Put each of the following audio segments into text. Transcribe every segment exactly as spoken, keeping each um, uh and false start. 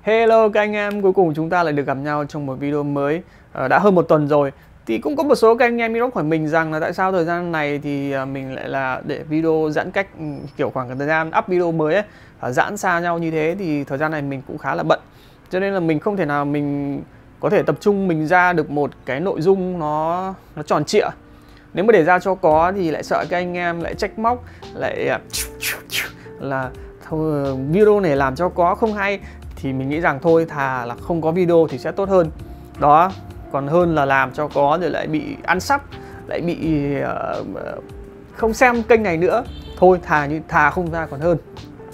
Hello các anh em, cuối cùng chúng ta lại được gặp nhau trong một video mới. à, Đã hơn một tuần rồi. Thì cũng có một số các anh em inbox hỏi mình rằng là tại sao thời gian này thì mình lại là để video giãn cách, kiểu khoảng thời gian up video mới ấy, giãn xa nhau như thế. Thì thời gian này mình cũng khá là bận, cho nên là mình không thể nào mình có thể tập trung mình ra được một cái nội dung nó nó tròn trịa. Nếu mà để ra cho có thì lại sợ các anh em lại trách móc, lại là thôi video này làm cho có không hay. Thì mình nghĩ rằng thôi thà là không có video thì sẽ tốt hơn. Đó, còn hơn là làm cho có rồi lại bị ăn sắp, lại bị uh, không xem kênh này nữa. Thôi thà như thà không ra còn hơn.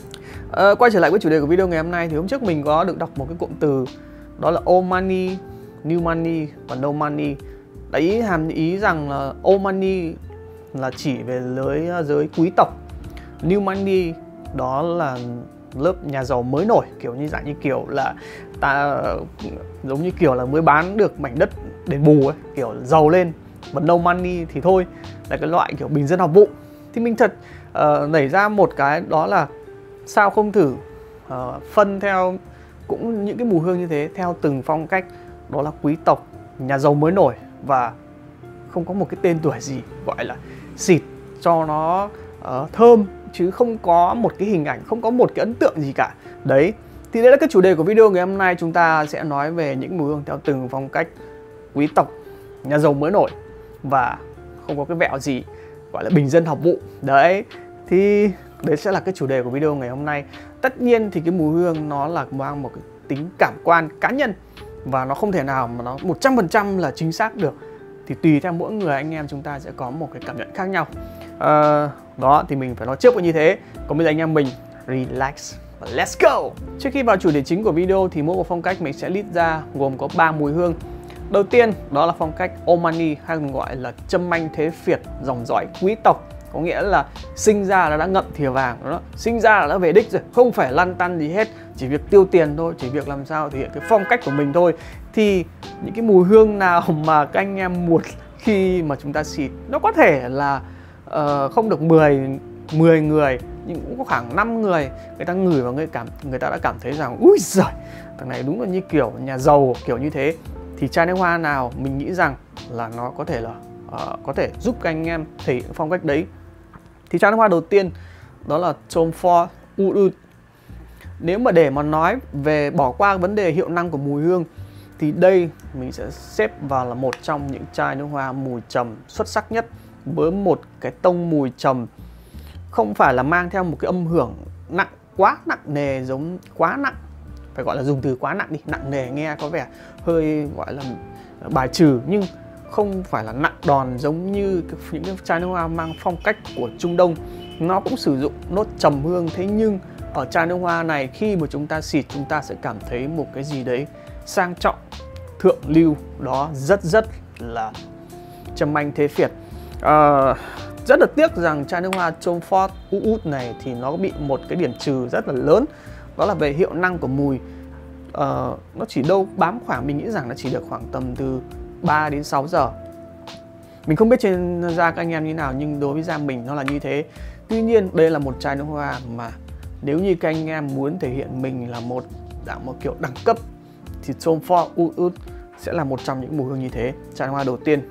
uh, Quay trở lại với chủ đề của video ngày hôm nay, thì hôm trước mình có được đọc một cái cụm từ, đó là old money, new money và no money. Đấy hàm ý rằng là old money là chỉ về lưới giới quý tộc, new money đó là lớp nhà giàu mới nổi, kiểu như dạng như kiểu là ta giống như kiểu là mới bán được mảnh đất đền bù ấy, kiểu giàu lên. Và no money thì thôi là cái loại kiểu bình dân học vụ. Thì mình thật uh, nảy ra một cái, đó là sao không thử uh, phân theo cũng những cái mùi hương như thế theo từng phong cách, đó là quý tộc, nhà giàu mới nổi và không có một cái tên tuổi gì, gọi là xịt cho nó uh, thơm, chứ không có một cái hình ảnh, không có một cái ấn tượng gì cả. Đấy, thì đây là cái chủ đề của video ngày hôm nay. Chúng ta sẽ nói về những mùi hương theo từng phong cách, quý tộc, nhà giàu mới nổi và không có cái vẹo gì, gọi là bình dân học vụ. Đấy, thì đấy sẽ là cái chủ đề của video ngày hôm nay. Tất nhiên thì cái mùi hương nó là mang một cái tính cảm quan cá nhân, và nó không thể nào mà nó một trăm phần trăm là chính xác được. Thì tùy theo mỗi người anh em chúng ta sẽ có một cái cảm nhận khác nhau. à, Đó, thì mình phải nói trước với như thế. Còn bây giờ anh em mình relax và let's go. Trước khi vào chủ đề chính của video thì mỗi một phong cách mình sẽ list ra gồm có ba mùi hương. Đầu tiên đó là phong cách old money, hay còn gọi là châm anh thế Việt, dòng dõi quý tộc. Có nghĩa là sinh ra là đã ngậm thìa vàng đó, sinh ra là đã về đích rồi, không phải lăn tăn gì hết, chỉ việc tiêu tiền thôi, chỉ việc làm sao thể hiện cái phong cách của mình thôi. Thì những cái mùi hương nào mà các anh em muốn khi mà chúng ta xịt, nó có thể là uh, không được mười người, nhưng cũng có khoảng năm người, người ta ngửi và người cảm người ta đã cảm thấy rằng ui giời, thằng này đúng là như kiểu nhà giàu, kiểu như thế. Thì chai nước hoa nào mình nghĩ rằng là nó có thể là uh, có thể giúp các anh em thể hiện phong cách đấy. Thì chai nước hoa đầu tiên đó là Tom Ford Oud. Nếu mà để mà nói về bỏ qua vấn đề hiệu năng của mùi hương thì đây mình sẽ xếp vào là một trong những chai nước hoa mùi trầm xuất sắc nhất, với một cái tông mùi trầm không phải là mang theo một cái âm hưởng nặng, quá nặng nề, giống quá nặng, phải gọi là dùng từ quá nặng đi, nặng nề nghe có vẻ hơi gọi là bài trừ, nhưng không phải là nặng đòn giống như những cái chai nước hoa mang phong cách của Trung Đông. Nó cũng sử dụng nốt trầm hương, thế nhưng ở chai nước hoa này khi mà chúng ta xịt, chúng ta sẽ cảm thấy một cái gì đấy sang trọng, thượng lưu, đó rất rất là châm anh thế Việt. à, Rất là tiếc rằng chai nước hoa Tom Ford Oud này thì nó bị một cái điểm trừ rất là lớn, đó là về hiệu năng của mùi. uh, Nó chỉ đâu bám khoảng, mình nghĩ rằng nó chỉ được khoảng tầm từ ba đến sáu giờ. Mình không biết trên da các anh em như nào, nhưng đối với da mình nó là như thế. Tuy nhiên đây là một chai nước hoa mà nếu như các anh em muốn thể hiện mình là một dạng một kiểu đẳng cấp thì Tom Ford Oud sẽ là một trong những mùi hương như thế. Chai nước hoa đầu tiên.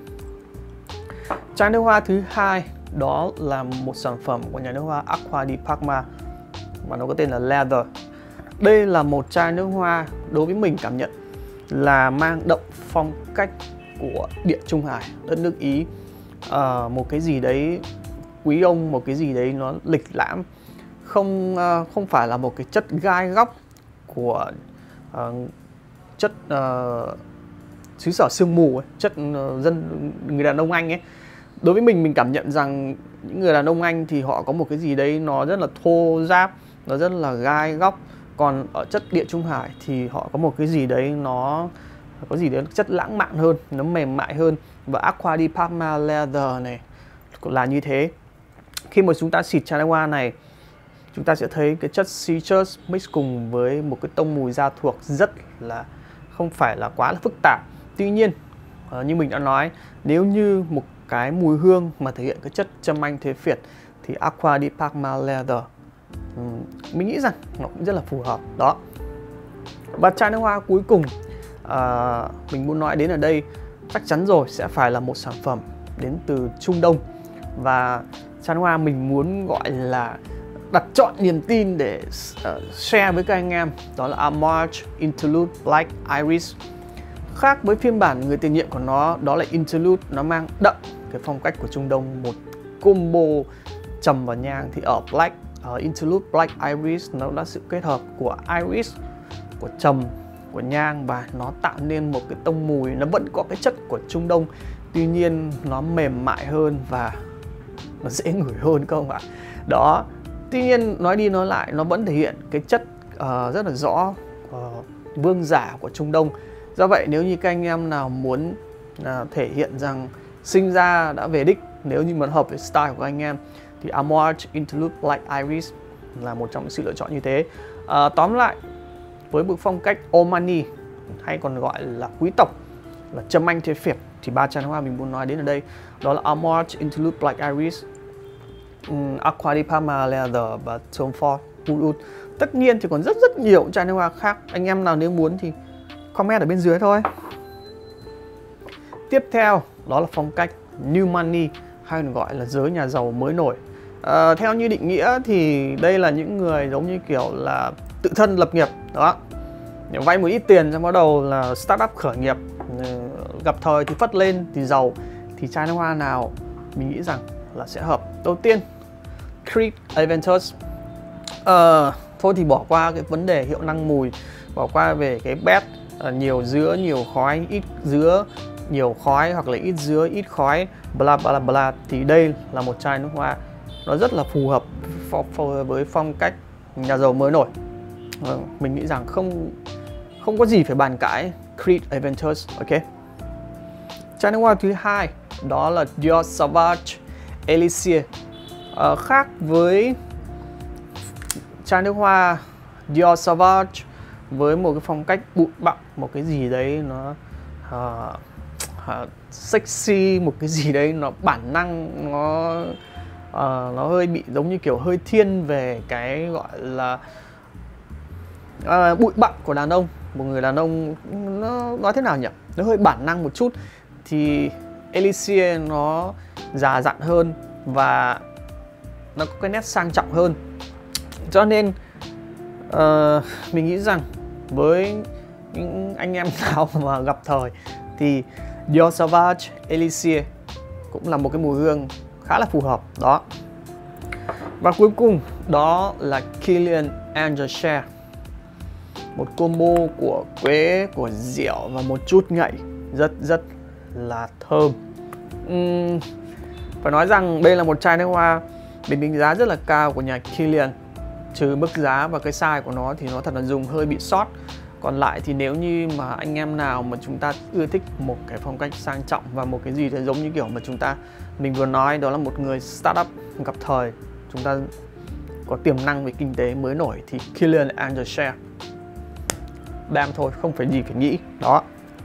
Chai nước hoa thứ hai đó là một sản phẩm của nhà nước hoa Acqua di Parma và nó có tên là Leather. Đây là một chai nước hoa đối với mình cảm nhận là mang đậm phong cách của Địa Trung Hải, đất nước Ý. à, Một cái gì đấy quý ông, một cái gì đấy nó lịch lãm, không uh, không phải là một cái chất gai góc của uh, chất uh, xứ sở sương mù ấy, chất uh, dân người đàn ông Anh ấy. Đối với mình, mình cảm nhận rằng những người đàn ông Anh thì họ có một cái gì đấy nó rất là thô ráp, nó rất là gai góc. Còn ở chất Địa Trung Hải thì họ có một cái gì đấy nó có gì đấy chất lãng mạn hơn, nó mềm mại hơn. Và Acqua di Parma Leather này là như thế. Khi mà chúng ta xịt chai nước hoa này, chúng ta sẽ thấy cái chất citrus mix cùng với một cái tông mùi da thuộc rất là không phải là quá là phức tạp. Tuy nhiên uh, như mình đã nói, nếu như một cái mùi hương mà thể hiện cái chất châm anh thế Việt thì Acqua di Parma Leather um, mình nghĩ rằng nó cũng rất là phù hợp. Đó. Và chai nước hoa cuối cùng uh, mình muốn nói đến ở đây chắc chắn rồi sẽ phải là một sản phẩm đến từ Trung Đông. Và chai nước hoa mình muốn gọi là đặt trọn niềm tin để uh, share với các anh em, đó là Amouage Interlude Black Iris. Khác với phiên bản người tiền nhiệm của nó, đó là Interlude, nó mang đậm cái phong cách của Trung Đông, một combo trầm và nhang. Thì ở Black, ở Interlude Black Iris, nó là sự kết hợp của Iris, của trầm, của nhang, và nó tạo nên một cái tông mùi nó vẫn có cái chất của Trung Đông, tuy nhiên nó mềm mại hơn và nó dễ ngửi hơn các bạn. Đó, tuy nhiên nói đi nói lại nó vẫn thể hiện cái chất uh, rất là rõ uh, vương giả của Trung Đông. Do vậy nếu như các anh em nào muốn uh, thể hiện rằng sinh ra đã về đích, nếu như muốn hợp với style của anh em, thì Amouage Interlude Black Iris là một trong những sự lựa chọn như thế. Uh, tóm lại, với một phong cách Omani hay còn gọi là quý tộc, là trầm anh thế phiệt, thì ba chai nước hoa mình muốn nói đến ở đây đó là Amouage Interlude Black Iris, um, Aqua di Parma Leather và Tom Ford Wood Wood. Tất nhiên thì còn rất rất nhiều chai nước hoa khác. Anh em nào nếu muốn thì comment ở bên dưới thôi. Tiếp theo đó là phong cách New Money hay còn gọi là giới nhà giàu mới nổi. À, theo như định nghĩa thì đây là những người giống như kiểu là tự thân lập nghiệp đó, vay một ít tiền xong bắt đầu là startup khởi nghiệp, gặp thời thì phất lên thì giàu. Thì chai nước hoa nào mình nghĩ rằng là sẽ hợp? Đầu tiên, Creed Aventus. à, Thôi thì bỏ qua cái vấn đề hiệu năng mùi, bỏ qua về cái bét uh, nhiều dứa nhiều khói, ít dứa nhiều khói, hoặc là ít dứa ít khói, bla bla bla, thì đây là một chai nước hoa nó rất là phù hợp với phong cách nhà giàu mới nổi. uh, Mình nghĩ rằng không không có gì phải bàn cãi. Creed Aventus, ok. Chai nước hoa thứ hai đó là Dior Sauvage Elixir. uh, Khác với chai nước hoa Dior Sauvage với một cái phong cách bụi bặm, một cái gì đấy nó uh, uh, sexy, một cái gì đấy nó bản năng, nó uh, nó hơi bị giống như kiểu hơi thiên về cái gọi là uh, bụi bặm của đàn ông. Một người đàn ông nó nói thế nào nhỉ, nó hơi bản năng một chút, thì Elixir nó già dặn hơn và nó có cái nét sang trọng hơn. Cho nên uh, mình nghĩ rằng với những anh em nào mà gặp thời thì Dior Sauvage Elixir cũng là một cái mùi hương khá là phù hợp đó. Và cuối cùng đó là Kilian Angel, một combo của quế, của rượu và một chút ngậy, rất rất là thơm. uhm, Phải nói rằng đây là một chai nước hoa mình đánh giá rất là cao của nhà Kilian. Trừ mức giá và cái size của nó thì nó thật là dùng hơi bị sót. Còn lại thì nếu như mà anh em nào mà chúng ta ưa thích một cái phong cách sang trọng và một cái gì đấy giống như kiểu mà chúng ta mình vừa nói, đó là một người startup gặp thời, chúng ta có tiềm năng về kinh tế mới nổi, thì Kilian Angel bam thôi, không phải gì phải nghĩ đó.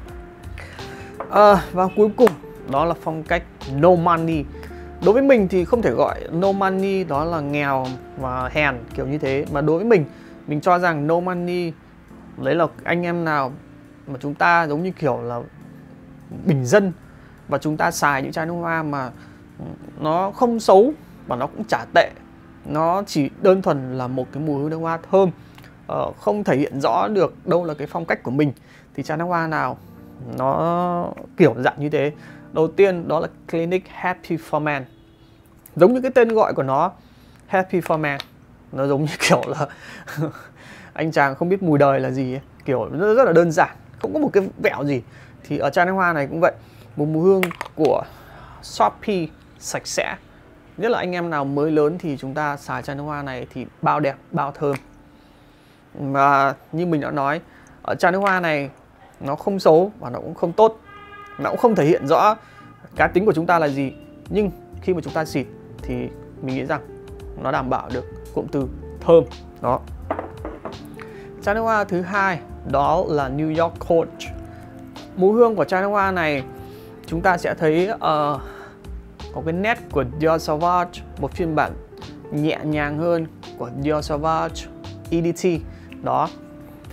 À, và cuối cùng đó là phong cách No Money. Đối với mình thì không thể gọi No Money đó là nghèo và hèn kiểu như thế, mà đối với mình mình cho rằng No Money đấy là anh em nào mà chúng ta giống như kiểu là bình dân, và chúng ta xài những chai nước hoa mà nó không xấu và nó cũng chả tệ, nó chỉ đơn thuần là một cái mùi hương nước hoa thơm, ờ, không thể hiện rõ được đâu là cái phong cách của mình, thì chai nước hoa nào nó kiểu dạng như thế. Đầu tiên đó là Clinique Happy for Man. Giống như cái tên gọi của nó, Happy for Man, nó giống như kiểu là anh chàng không biết mùi đời là gì ấy. Kiểu rất, rất là đơn giản, không có một cái vẹo gì. Thì ở chai nước hoa này cũng vậy, một mùi hương của Shopee sạch sẽ. Nhất là anh em nào mới lớn thì chúng ta xài chai nước hoa này thì bao đẹp, bao thơm. Và như mình đã nói, ở chai nước hoa này nó không xấu và nó cũng không tốt, nó cũng không thể hiện rõ cá tính của chúng ta là gì, nhưng khi mà chúng ta xịt thì mình nghĩ rằng nó đảm bảo được cụm từ thơm đó. Chai nước hoa thứ hai đó là New York Coach. Mùi hương của chai nước hoa này chúng ta sẽ thấy uh, có cái nét của Dior Sauvage, một phiên bản nhẹ nhàng hơn của Dior Sauvage E D T đó.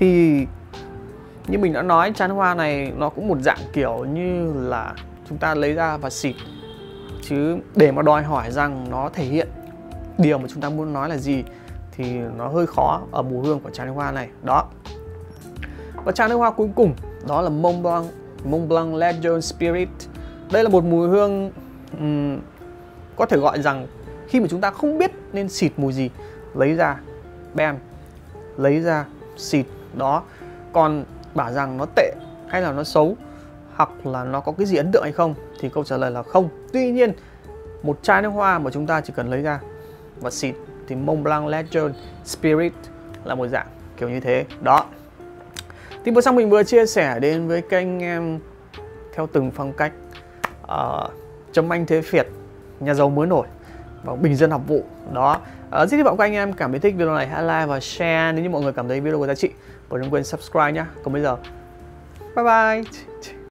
Thì như mình đã nói, chai nước hoa này nó cũng một dạng kiểu như là chúng ta lấy ra và xịt. Chứ để mà đòi hỏi rằng nó thể hiện điều mà chúng ta muốn nói là gì thì nó hơi khó ở mùi hương của chai nước hoa này. Đó. Và chai nước hoa cuối cùng đó là Mont Blanc, Mont Blanc Legend Spirit. Đây là một mùi hương um, có thể gọi rằng khi mà chúng ta không biết nên xịt mùi gì, lấy ra, bam, lấy ra, xịt. Đó. Còn bảo rằng nó tệ hay là nó xấu hoặc là nó có cái gì ấn tượng hay không thì câu trả lời là không. Tuy nhiên một chai nước hoa mà chúng ta chỉ cần lấy ra và xịt thì Mont Blanc Legend Spirit là một dạng kiểu như thế. Đó. Thì vừa xong mình vừa chia sẻ đến với kênh em theo từng phong cách, uh, Trâm Anh Thế Việt, nhà giàu mới nổi và bình dân học vụ. Đó. Uh, rất hy vọng các anh em cảm thấy thích video này, hãy like và share nếu như mọi người cảm thấy video có giá trị. Và đừng quên subscribe nhé. Còn bây giờ bye bye.